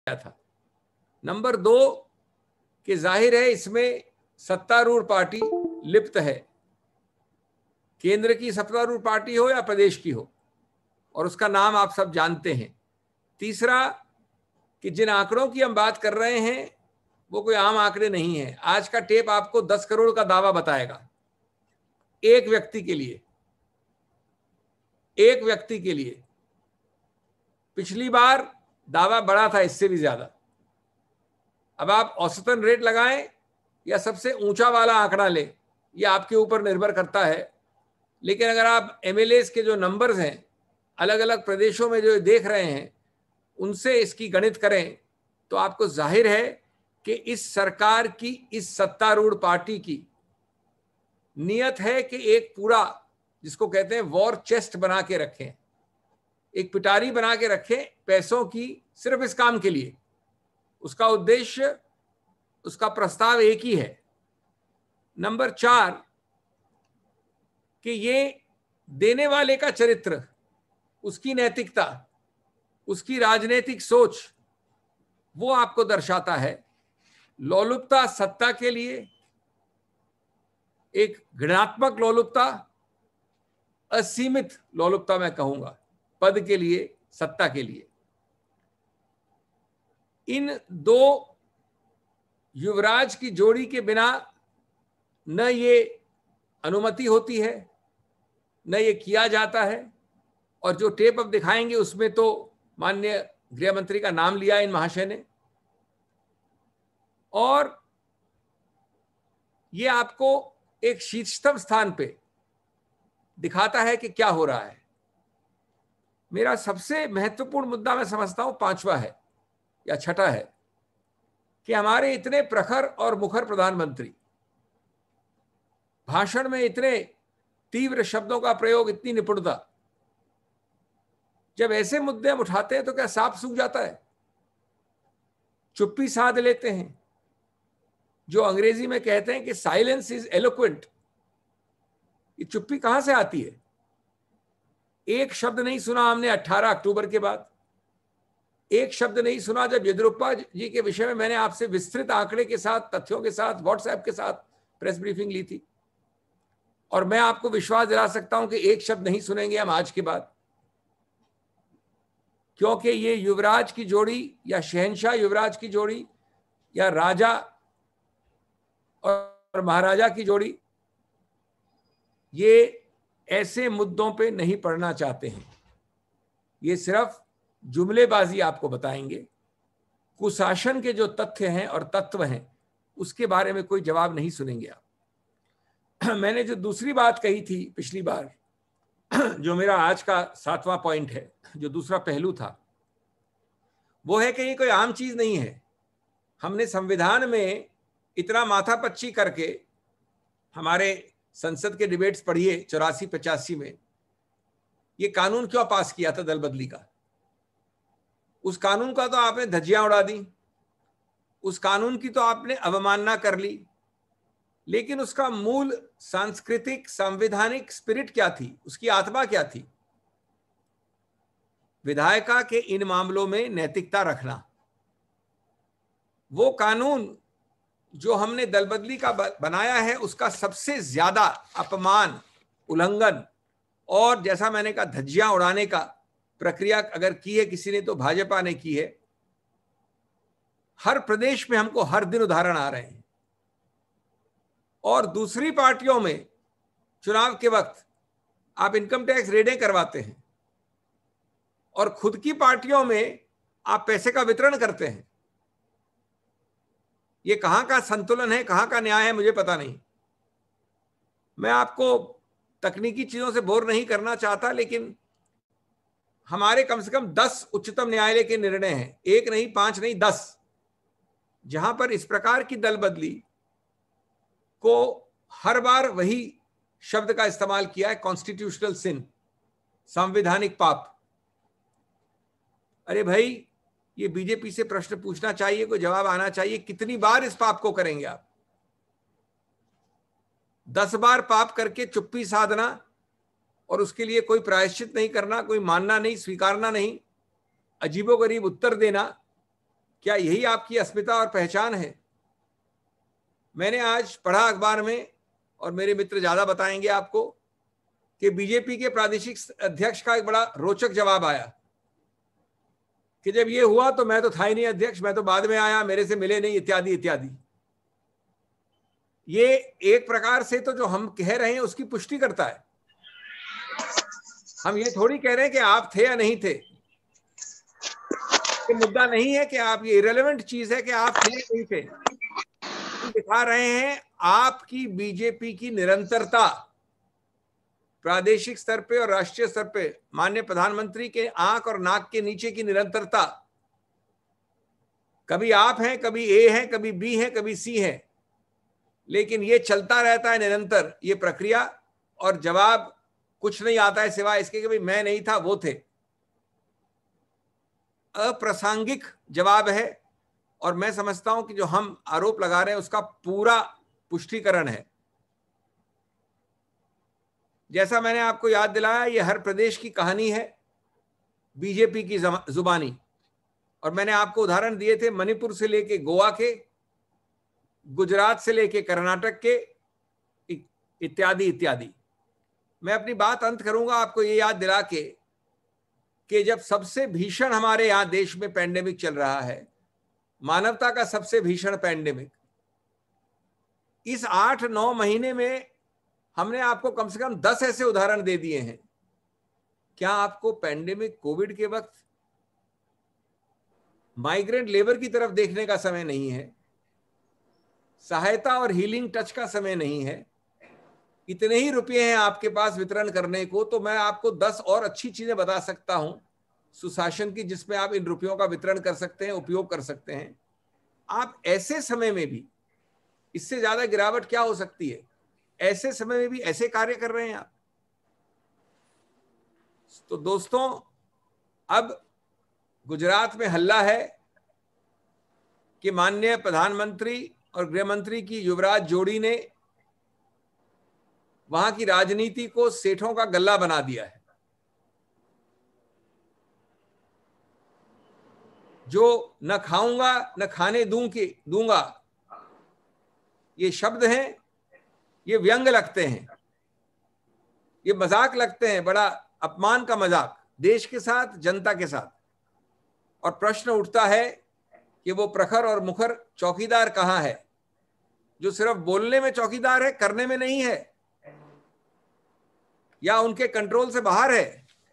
था। नंबर 2 कि जाहिर है इसमें सत्तारूढ़ पार्टी लिप्त है, केंद्र की सत्तारूढ़ पार्टी हो या प्रदेश की हो, और उसका नाम आप सब जानते हैं। तीसरा कि जिन आंकड़ों की हम बात कर रहे हैं वो कोई आम आंकड़े नहीं है। आज का टेप आपको 10 करोड़ का दावा बताएगा एक व्यक्ति के लिए, एक व्यक्ति के लिए। पिछली बार दावा बड़ा था इससे भी ज्यादा। अब आप औसतन रेट लगाएं या सबसे ऊंचा वाला आंकड़ा लें, यह आपके ऊपर निर्भर करता है। लेकिन अगर आप एमएलएस के जो नंबर्स हैं अलग अलग प्रदेशों में जो देख रहे हैं उनसे इसकी गणित करें तो आपको जाहिर है कि इस सरकार की, इस सत्तारूढ़ पार्टी की नियत है कि एक पूरा, जिसको कहते हैं वॉर चेस्ट बना के रखें, एक पिटारी बना के रखें पैसों की, सिर्फ इस काम के लिए। उसका उद्देश्य, उसका प्रस्ताव एक ही है। नंबर 4 कि ये देने वाले का चरित्र, उसकी नैतिकता, उसकी राजनीतिक सोच, वो आपको दर्शाता है। लोलुपता सत्ता के लिए, एक घृणात्मक लोलुपता, असीमित लोलुपता मैं कहूंगा, पद के लिए, सत्ता के लिए। इन 2 युवराज की जोड़ी के बिना न ये अनुमति होती है, न ये किया जाता है। और जो टेप अब दिखाएंगे उसमें तो माननीय गृह मंत्री का नाम लिया इन महाशय ने, और ये आपको एक शीर्षतम स्थान पे दिखाता है कि क्या हो रहा है। मेरा सबसे महत्वपूर्ण मुद्दा मैं समझता हूं 5वां है या 6ठा है कि हमारे इतने प्रखर और मुखर प्रधानमंत्री भाषण में इतने तीव्र शब्दों का प्रयोग, इतनी निपुणता, जब ऐसे मुद्दे हम उठाते हैं तो क्या सांप सूख जाता है? चुप्पी साध लेते हैं। जो अंग्रेजी में कहते हैं कि साइलेंस इज एलोक्वेंट। ये चुप्पी कहां से आती है? एक शब्द नहीं सुना हमने 18 अक्टूबर के बाद, एक शब्द नहीं सुना जब येदियुरप्पा जी के विषय में मैंने आपसे विस्तृत आंकड़े के साथ, तथ्यों के साथ, व्हाट्सएप के साथ प्रेस ब्रीफिंग ली थी। और मैं आपको विश्वास दिला सकता हूं कि एक शब्द नहीं सुनेंगे हम आज के बाद, क्योंकि ये युवराज की जोड़ी या शहंशाह युवराज की जोड़ी या राजा और महाराजा की जोड़ी, ये ऐसे मुद्दों पे नहीं पढ़ना चाहते हैं। ये सिर्फ जुमलेबाजी आपको बताएंगे। कुशासन के जो तथ्य हैं और तत्व हैं उसके बारे में कोई जवाब नहीं सुनेंगे आप। मैंने जो दूसरी बात कही थी पिछली बार, जो मेरा आज का 7वां पॉइंट है, जो दूसरा पहलू था, वो है कि ये कोई आम चीज नहीं है। हमने संविधान में इतना माथापच्ची करके, हमारे संसद के डिबेट्स पढ़िए 84-85 में, ये कानून क्यों पास किया था दल बदली का? उस कानून का तो आपने धज्जियां उड़ा दी, उस कानून की तो आपने अवमानना कर ली, लेकिन उसका मूल सांस्कृतिक संवैधानिक स्पिरिट क्या थी? उसकी आत्मा क्या थी? विधायिका के इन मामलों में नैतिकता रखना। वो कानून जो हमने दल बदली का बनाया है उसका सबसे ज्यादा अपमान, उल्लंघन और जैसा मैंने कहा धज्जियां उड़ाने का प्रक्रिया अगर की है किसी ने तो भाजपा ने की है। हर प्रदेश में हमको हर दिन उदाहरण आ रहे हैं। और दूसरी पार्टियों में चुनाव के वक्त आप इनकम टैक्स रेडें करवाते हैं और खुद की पार्टियों में आप पैसे का वितरण करते हैं। ये कहां का संतुलन है, कहां का न्याय है, मुझे पता नहीं। मैं आपको तकनीकी चीजों से बोर नहीं करना चाहता, लेकिन हमारे कम से कम 10 उच्चतम न्यायालय के निर्णय हैं, 1 नहीं, 5 नहीं, 10, जहां पर इस प्रकार की दल बदली को हर बार वही शब्द का इस्तेमाल किया है, कॉन्स्टिट्यूशनल सिन, संवैधानिक पाप। अरे भाई, ये बीजेपी से प्रश्न पूछना चाहिए, कोई जवाब आना चाहिए। कितनी बार इस पाप को करेंगे आप? 10 बार पाप करके चुप्पी साधना और उसके लिए कोई प्रायश्चित नहीं करना, कोई मानना नहीं, स्वीकारना नहीं, अजीबोगरीब उत्तर देना, क्या यही आपकी अस्मिता और पहचान है? मैंने आज पढ़ा अखबार में, और मेरे मित्र ज्यादा बताएंगे आपको, कि बीजेपी के प्रादेशिक अध्यक्ष का एक बड़ा रोचक जवाब आया कि जब ये हुआ तो मैं तो था ही नहीं अध्यक्ष, मैं तो बाद में आया, मेरे से मिले नहीं, इत्यादि इत्यादि। ये एक प्रकार से तो जो हम कह रहे हैं उसकी पुष्टि करता है। हम ये थोड़ी कह रहे हैं कि आप थे या नहीं थे। ये मुद्दा नहीं है कि आप, ये इरेलेवेंट चीज है कि आप थे या नहीं थे। हम दिखा रहे हैं आपकी बीजेपी की निरंतरता, प्रादेशिक स्तर पे और राष्ट्रीय स्तर पे माननीय प्रधानमंत्री के आंख और नाक के नीचे की निरंतरता। कभी आप हैं, कभी ए हैं, कभी बी हैं, कभी सी हैं, लेकिन ये चलता रहता है निरंतर ये प्रक्रिया, और जवाब कुछ नहीं आता है सिवाय इसके कि भाई मैं नहीं था, वो थे। अप्रासंगिक जवाब है, और मैं समझता हूं कि जो हम आरोप लगा रहे हैं उसका पूरा पुष्टिकरण है। जैसा मैंने आपको याद दिलाया, ये हर प्रदेश की कहानी है बीजेपी की जुबानी, और मैंने आपको उदाहरण दिए थे मणिपुर से लेके गोवा के, गुजरात से लेके कर्नाटक के, इत्यादि इत्यादि। मैं अपनी बात अंत करूंगा आपको ये याद दिला के कि जब सबसे भीषण हमारे यहां देश में पैंडेमिक चल रहा है, मानवता का सबसे भीषण पैंडेमिक, इस 8-9 महीने में हमने आपको कम से कम 10 ऐसे उदाहरण दे दिए हैं। क्या आपको पैंडेमिक कोविड के वक्त माइग्रेंट लेबर की तरफ देखने का समय नहीं है? सहायता और हीलिंग टच का समय नहीं है? इतने ही रुपए हैं आपके पास वितरण करने को, तो मैं आपको 10 और अच्छी चीजें बता सकता हूं सुशासन की, जिसमें आप इन रुपयों का वितरण कर सकते हैं, उपयोग कर सकते हैं। आप ऐसे समय में भी, इससे ज्यादा गिरावट क्या हो सकती है, ऐसे समय में भी ऐसे कार्य कर रहे हैं आप। तो दोस्तों, अब गुजरात में हल्ला है कि माननीय प्रधानमंत्री और गृह मंत्री की युवराज जोड़ी ने वहां की राजनीति को सेठों का गल्ला बना दिया है। जो न खाऊंगा न खाने दूंगा, ये शब्द हैं, ये व्यंग लगते हैं, ये मजाक लगते हैं, बड़ा अपमान का मजाक देश के साथ, जनता के साथ। और प्रश्न उठता है कि वो प्रखर और मुखर चौकीदार कहां है, जो सिर्फ बोलने में चौकीदार है, करने में नहीं है, या उनके कंट्रोल से बाहर है।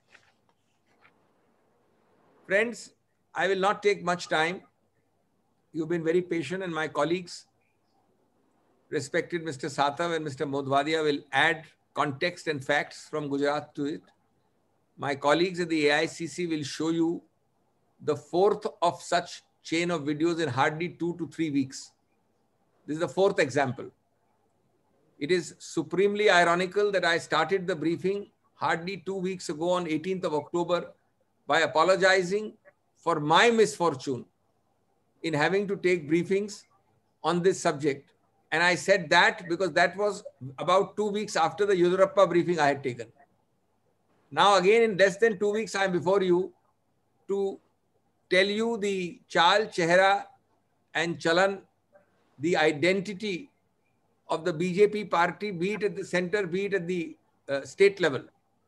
Friends, I will not take much time. You've been very patient, and my colleagues, respected Mr. Satav and Mr. Modwadia, will add context and facts from Gujarat to it. My colleagues at the AICC will show you the fourth of such chain of videos in hardly 2 to 3 weeks. This is the fourth example. It is supremely ironical that I started the briefing hardly 2 weeks ago on 18th of October by apologizing for my misfortune in having to take briefings on this subject. And I said that because that was about 2 weeks after the Yudurappa briefing I had taken. Now again, in less than 2 weeks, I am before you to tell you the chal, chehra and chalan, the identity of the BJP party, be it at the center, be it at the state level.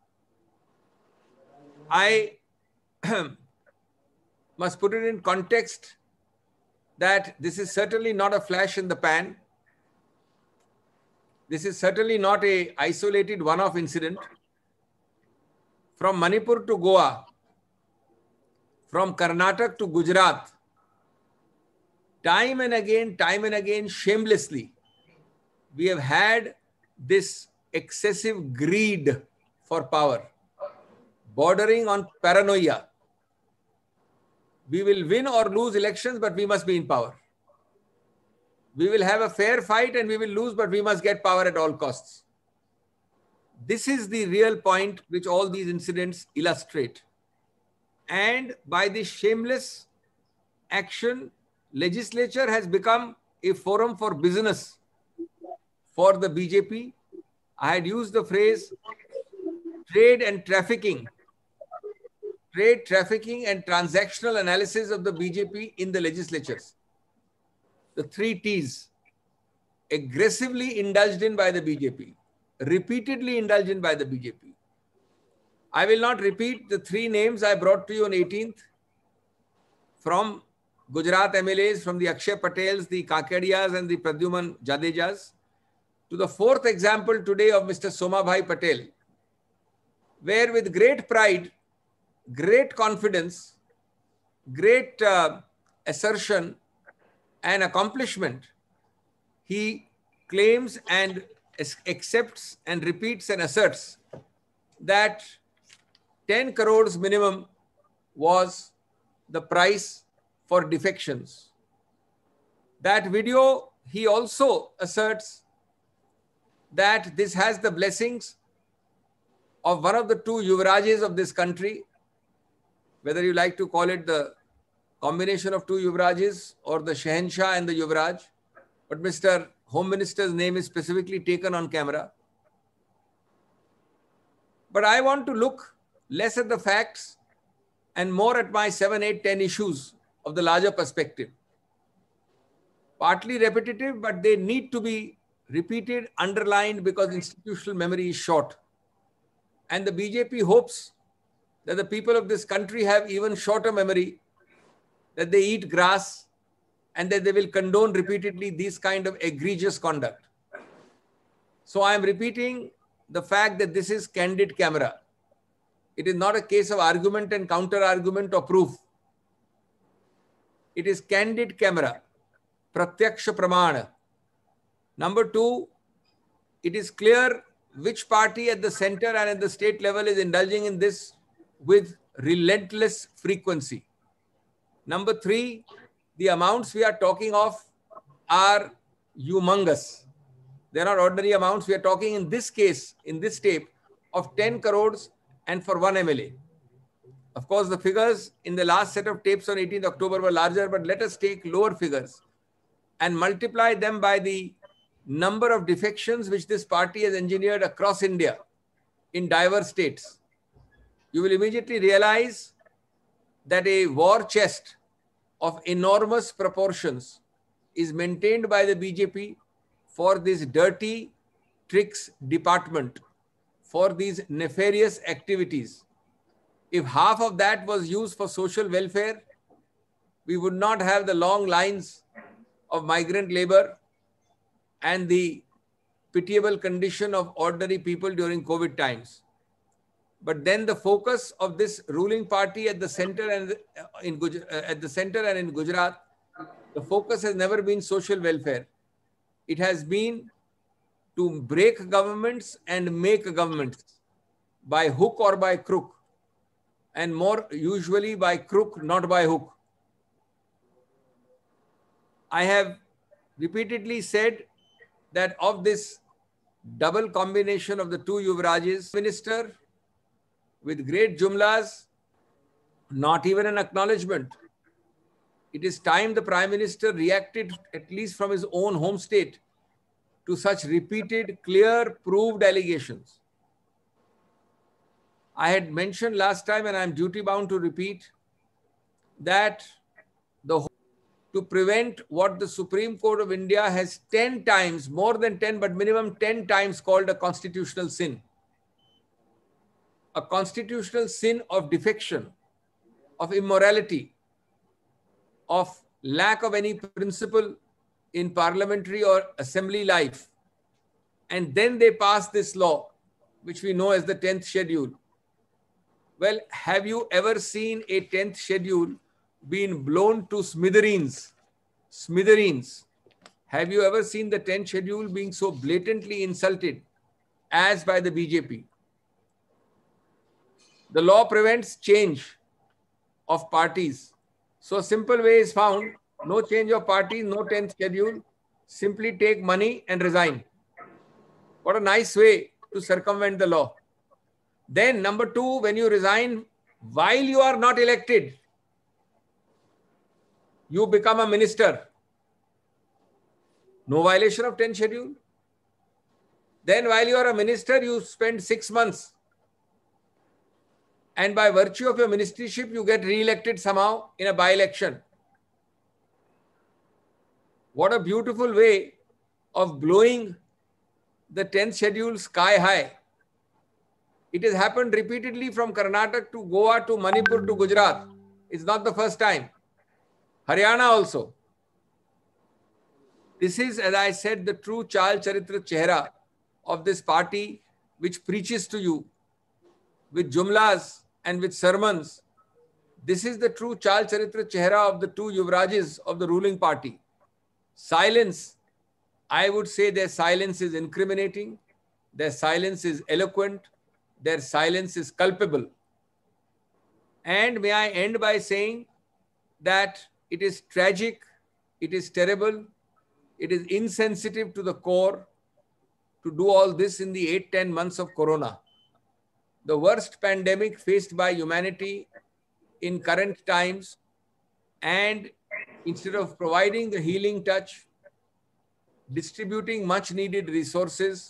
I must put it in context that this is certainly not a flash in the pan. This is certainly not an isolated one-off incident. From Manipur to Goa, from Karnataka to Gujarat, time and again, shamelessly, we have had this excessive greed for power, bordering on paranoia. We will win or lose elections, but we must be in power. We will have a fair fight and we will lose, but we must get power at all costs. This is the real point which all these incidents illustrate. And by this shameless action, legislature has become a forum for business for the BJP. I had used the phrase trade and trafficking trade, trafficking, and transactional analysis of the BJP in the legislatures. The 3 T's. Aggressively indulged in by the BJP, repeatedly indulged in by the BJP. I will not repeat the 3 names I brought to you on 18th from Gujarat MLAs, from the Akshay Patels, the Kakadiyas, and the Pradyuman Jadejas, to the 4th example today of Mr. Somabhai Patel, where with great pride, great confidence, great assertion and accomplishment, he claims and accepts and repeats and asserts that 10 crores minimum was the price for defections. That video, he also asserts that this has the blessings of one of the 2 Yuvarajes of this country, whether you like to call it the combination of 2 Yuvarajes or the Shahenshah and the Yuvaraj. But Mr. Home Minister's name is specifically taken on camera. But I want to look less at the facts and more at my 7, 8, 10 issues of the larger perspective. Partly repetitive, but they need to be repeated, underlined, because institutional memory is short. And the BJP hopes that the people of this country have even shorter memory, that they eat grass, and that they will condone repeatedly these kind of egregious conduct. So I am repeating the fact that this is candid camera. It is not a case of argument and counter argument or proof. It is candid camera, pratyaksha pramana. Number 2, it is clear which party at the center and at the state level is indulging in this with relentless frequency. Number 3, the amounts we are talking of are humongous. They are not ordinary amounts. We are talking in this case, in this tape, of 10 crores and for 1 MLA. Of course, the figures in the last set of tapes on 18th October were larger, but let us take lower figures and multiply them by the number of defections which this party has engineered across India in diverse states. You will immediately realize that a war chest of enormous proportions is maintained by the BJP for this dirty tricks department, for these nefarious activities. If half of that was used for social welfare, we would not have the long lines of migrant labor and the pitiable condition of ordinary people during COVID times. But then the focus of this ruling party at the center and in Gujarat, the focus has never been social welfare. It has been to break governments and make governments by hook or by crook, and more usually by crook, not by hook. I have repeatedly said that of this double combination of the 2 Yuvarajes, minister with great jumlas, not even an acknowledgement. It is time the Prime Minister reacted, at least from his own home state, to such repeated, clear, proved allegations. I had mentioned last time, and I am duty bound to repeat, that to prevent what the Supreme Court of India has 10 times, more than 10, but minimum 10 times called a constitutional sin. A constitutional sin of defection, of immorality, of lack of any principle in parliamentary or assembly life. And then they pass this law, which we know as the 10th schedule. Well, have you ever seen a 10th schedule being blown to smithereens? Smithereens. Have you ever seen the 10th schedule being so blatantly insulted as by the BJP? The law prevents change of parties. So a simple way is found: no change of parties, no 10th schedule, simply take money and resign. What a nice way to circumvent the law. Then number 2, when you resign while you are not elected, you become a minister. No violation of 10th schedule. Then while you are a minister, you spend 6 months and by virtue of your ministership, you get re-elected somehow in a by-election. What a beautiful way of blowing the 10th schedule sky high. It has happened repeatedly from Karnataka to Goa to Manipur to Gujarat. It's not the first time. Haryana also. This is, as I said, the true Chal Charitra Chehra of this party, which preaches to you with jumlas and with sermons. This is the true Chal Charitra Chehra of the two Yuvrajas of the ruling party. Silence, I would say their silence is incriminating, their silence is eloquent, their silence is culpable. And may I end by saying that it is tragic, it is terrible, it is insensitive to the core to do all this in the 8-10 months of Corona. The worst pandemic faced by humanity in current times, and instead of providing the healing touch, distributing much needed resources,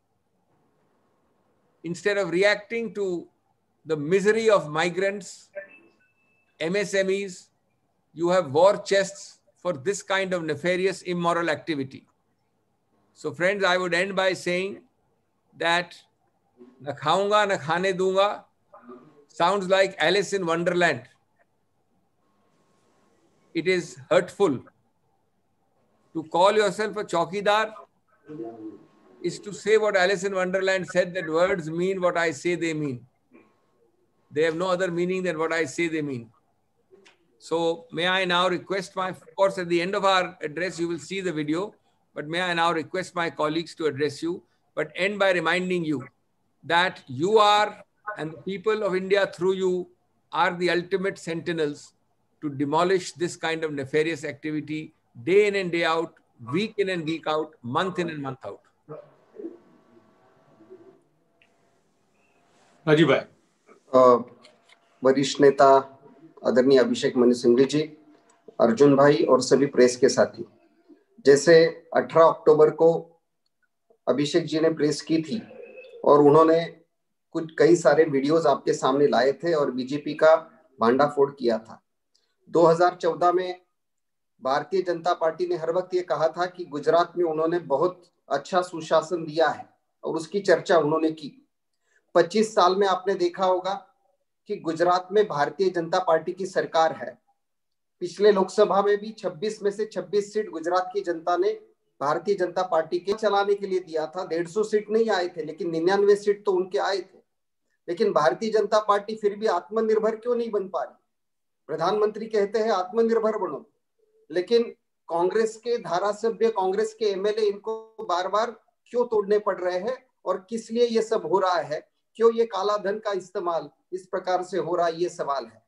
instead of reacting to the misery of migrants, MSMEs, you have war chests for this kind of nefarious, immoral activity. So friends, I would end by saying that na khaunga na khane dunga sounds like Alice in Wonderland. It is hurtful. To call yourself a chowkidar is to say what Alice in Wonderland said, that words mean what I say they mean. They have no other meaning than what I say they mean. So may I now request of course, at the end of our address, you will see the video, but may I now request my colleagues to address you, but end by reminding you that you are, and the people of India through you, are the ultimate sentinels to demolish this kind of nefarious activity day in and day out, week in and week out, month in and month out. Rajiv भाई, वरिष्ठ नेता आदरणीय अभिषेक मनु सिंघवी जी, अर्जुन भाई और सभी press के साथी, जैसे 18 अक्टूबर को अभिषेक जी ने प्रेस की थी और उन्होंने कई सारे वीडियोस आपके सामने लाए थे और बीजेपी का भांडाफोड़ किया था। 2014 में भारतीय जनता पार्टी ने हर वक्त ये कहा था कि गुजरात में उन्होंने बहुत अच्छा सुशासन दिया है और उसकी चर्चा उन्होंने की। 25 साल में आपने देखा होगा कि गुजरात में भारतीय जनता पार्टी की सरकार है। पिछले लोकसभा में भी 26 में से 26 सीट गुजरात की जनता ने भारतीय जनता पार्टी के चलाने के लिए दिया था। 150 सीट नहीं आए थे, लेकिन 99 सीट तो उनके आए थे। लेकिन भारतीय जनता पार्टी फिर भी आत्मनिर्भर क्यों नहीं बन पा रही? प्रधानमंत्री कहते हैं आत्मनिर्भर बनो, लेकिन कांग्रेस के धारासभ्य, कांग्रेस के एमएलए इनको बार बार क्यों तोड़ने पड़ रहे हैं और किस लिए ये सब हो रहा है? क्यों ये काला धन का इस्तेमाल इस प्रकार से हो रहा है, ये सवाल है।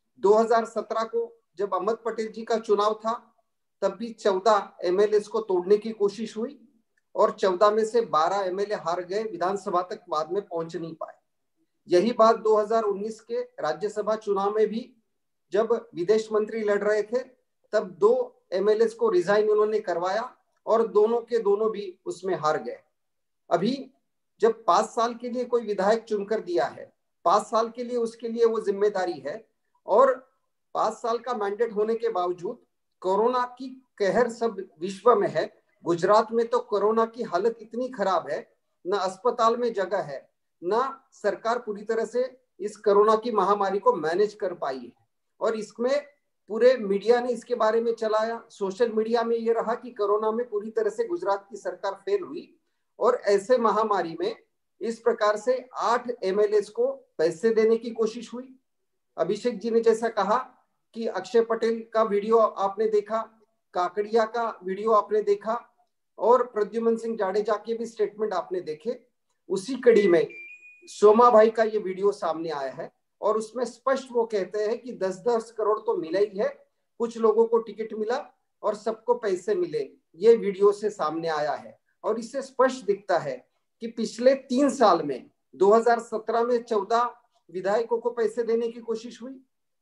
2017 को जब अहमद पटेल जी का चुनाव था, तब भी 14 एमएलए को तोड़ने की कोशिश हुई और 14 में से 12 एमएलए हार गए, विधानसभा तक बाद में पहुंच नहीं पाए। यही बात 2019 के राज्यसभा चुनाव में भी जब विदेश मंत्री लड़ रहे थे, तब 2 एमएलए को रिजाइन उन्होंने करवाया और दोनों के दोनों भी उसमें हार गए। अभी जब 5 साल के लिए कोई विधायक चुनकर दिया है, 5 साल के लिए उसके लिए वो जिम्मेदारी है, और 5 साल का मैंडेट होने के बावजूद कोरोना की कहर सब विश्व में है। गुजरात में तो कोरोना की हालत इतनी खराब है, ना अस्पताल में जगह है, ना सरकार पूरी तरह से इस कोरोना की महामारी को मैनेज कर पाई है। और इसमें पूरे मीडिया ने इसके बारे में चलाया, सोशल मीडिया में ये रहा कि कोरोना में पूरी तरह से गुजरात की सरकार फेल हुई। और ऐसे महामारी में इस प्रकार से 8 एमएलए को पैसे देने की कोशिश हुई। अभिषेक जी ने जैसा कहा कि अक्षय पटेल का वीडियो आपने देखा, काकड़िया का वीडियो आपने देखा और प्रद्युमन सिंह जाडेजा के भी स्टेटमेंट आपने देखे। उसी कड़ी में सोमा भाई का ये वीडियो सामने आया है और उसमें स्पष्ट वो कहते हैं कि 10-10 करोड़ तो मिला ही है, कुछ लोगों को टिकट मिला और सबको पैसे मिले। ये वीडियो से सामने आया है और इससे स्पष्ट दिखता है कि पिछले 3 साल में 2017 में 14 विधायकों को पैसे देने की कोशिश हुई,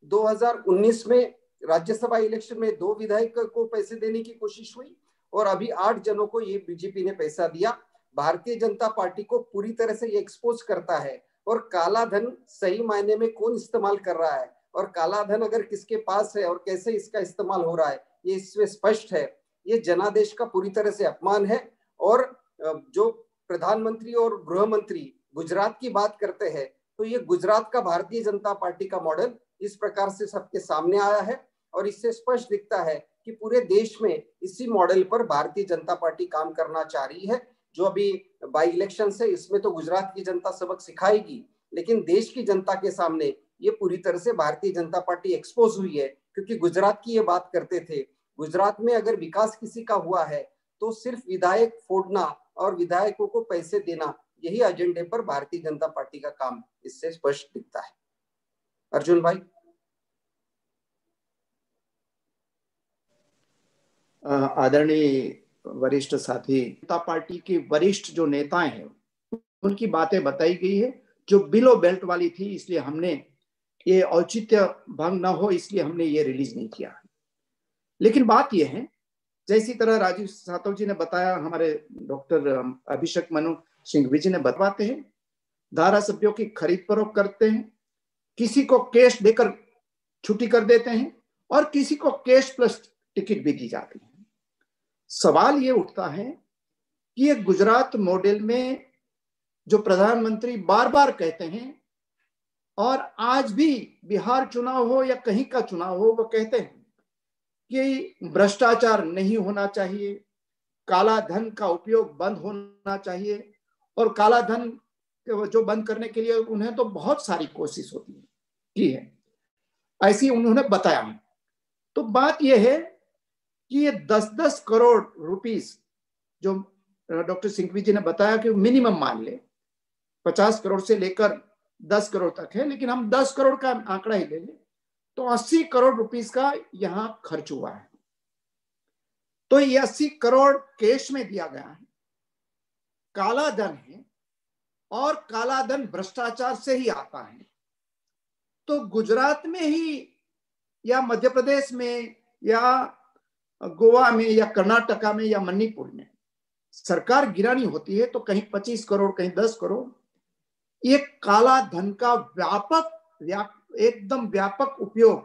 2019 में राज्यसभा इलेक्शन में 2 विधायक को पैसे देने की कोशिश हुई और अभी 8 जनों को ये बीजेपी ने पैसा दिया। भारतीय जनता पार्टी को पूरी तरह से ये एक्सपोज करता है और काला धन सही मायने में कौन इस्तेमाल कर रहा है और काला धन अगर किसके पास है और कैसे इसका इस्तेमाल हो रहा है, ये इसमें स्पष्ट है। ये जनादेश का पूरी तरह से अपमान है। और जो प्रधानमंत्री और गृह मंत्री गुजरात की बात करते हैं, तो ये गुजरात का भारतीय जनता पार्टी का मॉडल इस प्रकार से सबके सामने आया है और इससे स्पष्ट दिखता है कि पूरे देश में इसी मॉडल पर भारतीय जनता पार्टी काम करना चाह रही है। जो अभी बाई इलेक्शन है, इसमें तो गुजरात की जनता सबक सिखाएगी, लेकिन देश की जनता के सामने ये पूरी तरह से भारतीय जनता पार्टी एक्सपोज हुई है। क्योंकि गुजरात की ये बात करते थे, गुजरात में अगर विकास किसी का हुआ है तो सिर्फ विधायक फोड़ना और विधायकों को पैसे देना, यही एजेंडे पर भारतीय जनता पार्टी का काम इससे स्पष्ट दिखता है। अर्जुन भाई। आदरणीय वरिष्ठ साथी, जनता पार्टी के वरिष्ठ जो नेताएं हैं उनकी बातें बताई गई है जो बिलो बेल्ट वाली थी, इसलिए हमने ये औचित्य भंग न हो इसलिए हमने ये रिलीज नहीं किया। लेकिन बात यह है, जैसी तरह राजीव सातव जी ने बताया, हमारे डॉक्टर अभिषेक मनु सिंघवी जी ने बताते हैं, धारा सभ्यों की खरीद फरोख्त करते हैं, किसी को कैश देकर छुट्टी कर देते हैं और किसी को कैश प्लस टिकट भी दी जाती है। सवाल ये उठता है कि ये गुजरात मॉडल में जो प्रधानमंत्री बार बार कहते हैं और आज भी बिहार चुनाव हो या कहीं का चुनाव हो, वो कहते हैं कि भ्रष्टाचार नहीं होना चाहिए, काला धन का उपयोग बंद होना चाहिए और काला धन जो बंद करने के लिए उन्हें तो बहुत सारी कोशिश होती है की है, ऐसी उन्होंने बताया है। तो बात यह है कि ये 10-10 करोड़ रुपीस जो डॉक्टर सिंघवी जी ने बताया कि मिनिमम मान ले 50 करोड़ से लेकर 10 करोड़ तक है, लेकिन हम 10 करोड़ का आंकड़ा ही ले लें तो 80 करोड़ रुपीस का यहां खर्च हुआ है। तो ये 80 करोड़ कैश में दिया गया है, काला धन है और काला धन भ्रष्टाचार से ही आता है। तो गुजरात में ही या मध्य प्रदेश में या गोवा में या कर्नाटका में या मणिपुर में सरकार गिरानी होती है तो कहीं 25 करोड़ कहीं 10 करोड़, ये काला धन का एकदम व्यापक उपयोग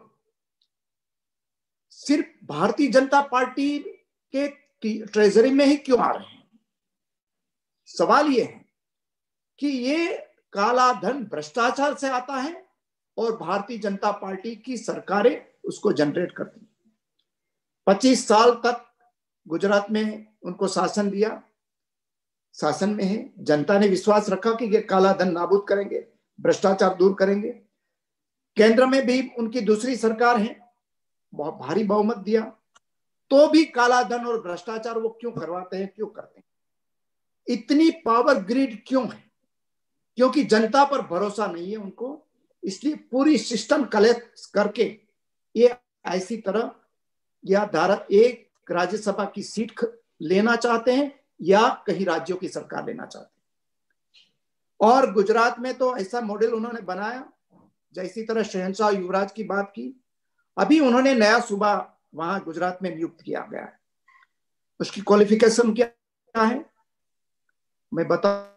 सिर्फ भारतीय जनता पार्टी के ट्रेजरी में ही क्यों आ रहे हैं? सवाल ये है कि ये काला धन भ्रष्टाचार से आता है और भारतीय जनता पार्टी की सरकारें उसको जनरेट करती हैं। 25 साल तक गुजरात में उनको शासन दिया, शासन में है, जनता ने विश्वास रखा कि ये काला धन नाबूद करेंगे, भ्रष्टाचार दूर करेंगे। केंद्र में भी उनकी दूसरी सरकार है, बहुत भारी बहुमत दिया, तो भी काला धन और भ्रष्टाचार वो क्यों करवाते हैं, क्यों करते हैं? इतनी पावर ग्रिड क्यों है? क्योंकि जनता पर भरोसा नहीं है उनको, इसलिए पूरी सिस्टम कलेक्ट करके ये ऐसी तरह या धारा एक राज्यसभा की सीट लेना चाहते हैं या कहीं राज्यों की सरकार लेना चाहते हैं। और गुजरात में तो ऐसा मॉडल उन्होंने बनाया, जैसी तरह शहंशाह युवराज की बात की, अभी उन्होंने नया सूबा वहां गुजरात में नियुक्त किया गया है। उसकी क्वालिफिकेशन क्या है मैं बताता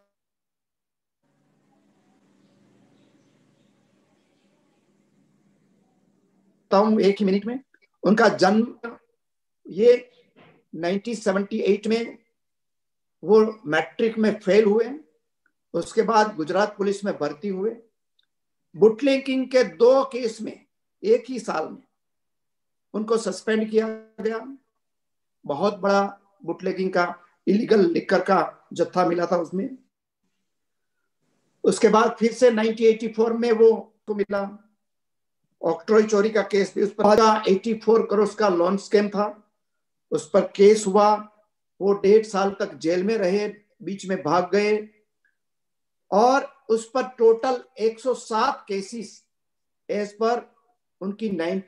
हूं एक ही मिनट में। उनका जन्म ये 1978 में वो मैट्रिक में फेल हुए, उसके बाद गुजरात पुलिस में भर्ती हुए। बुटलेगिंग के 2 केस में एक ही साल में उनको सस्पेंड किया गया। बहुत बड़ा बुटलेगिंग का इलीगल लिकर का जत्था मिला था उसमें। उसके बाद फिर से 1984 में वो को मिला। ऑक्ट्रॉय चोरी का केस भी उस पर 84 करोड़ का लोन स्कैम था, उस पर केस हुआ। वो 1.5 साल तक जेल में रहे, बीच में भाग गए और उस पर टोटल 107 केसेस एज पर उनकी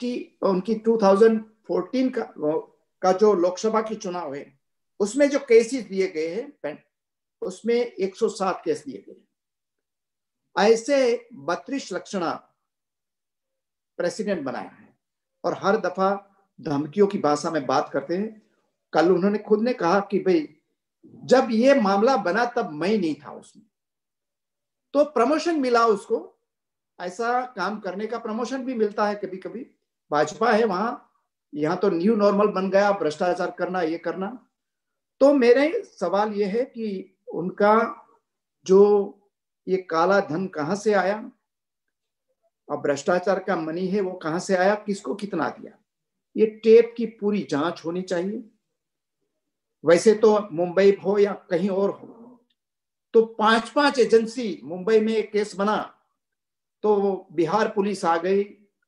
2014 का जो लोकसभा की चुनाव है उसमें जो केसेस दिए गए हैं उसमें 107 केस दिए गए। ऐसे 32 लक्षणा प्रेसिडेंट बनाया है और हर दफा धमकियों की भाषा में बात करते हैं। कल उन्होंने खुद ने कहा कि भाई जब ये मामला बना तब मैं नहीं था उसमें, तो प्रमोशन मिला उसको, ऐसा काम करने का प्रमोशन भी मिलता है कभी कभी। भाजपा है वहां, यहाँ तो न्यू नॉर्मल बन गया भ्रष्टाचार करना, ये करना। तो मेरे सवाल ये है कि उनका जो ये काला धन कहां से आया और भ्रष्टाचार का मनी है वो कहां से आया, किसको कितना दिया, ये टेप की पूरी जांच होनी चाहिए। वैसे तो मुंबई हो या कहीं और हो, तो 5-5 एजेंसी, मुंबई में एक केस बना तो बिहार पुलिस आ गई,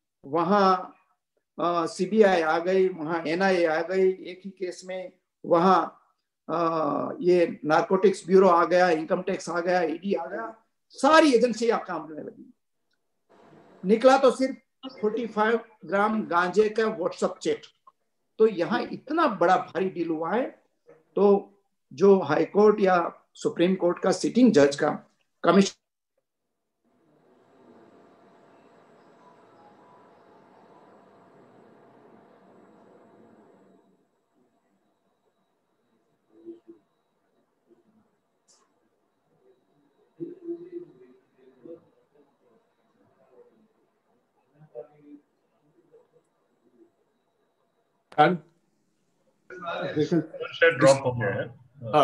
वहां सीबीआई आ गई, वहां एनआईए आ गई एक ही केस में, वहां ये नारकोटिक्स ब्यूरो आ गया, इनकम टैक्स आ गया, ईडी आ गया, सारी एजेंसियां काम करने लगी। निकला तो सिर्फ 45 ग्राम गांजे का व्हाट्सएप चैट। तो यहाँ इतना बड़ा भारी डील हुआ है। तो जो हाई कोर्ट या सुप्रीम कोर्ट का सिटिंग जज का कमिश्नर ड्रॉप हो गया है।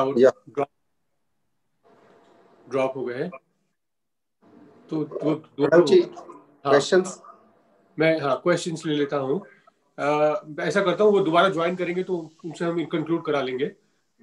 ड्रॉप हो गए। तो क्वेश्चंस मैं क्वेश्चंस ले लेता हूँ। ऐसा करता हूँ, वो दोबारा ज्वाइन करेंगे तो उनसे हम कंक्लूड करा लेंगे।